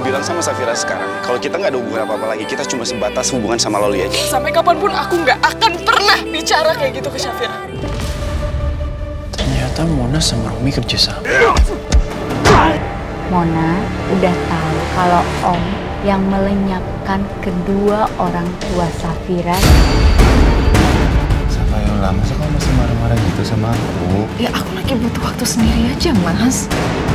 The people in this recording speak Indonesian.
bilang sama Safira sekarang, kalau kita nggak ada hubungan apa-apa lagi, kita cuma sebatas hubungan sama Loli aja. Sampai kapanpun aku nggak akan pernah bicara kayak gitu ke Safira. Ternyata Mona sama Romi kerja sama. Mona udah tahu kalau Om yang melenyapkan kedua orang tua Safira. Safayola, masa kamu masih marah-marah gitu sama aku? Ya aku lagi butuh waktu sendiri aja, Mas.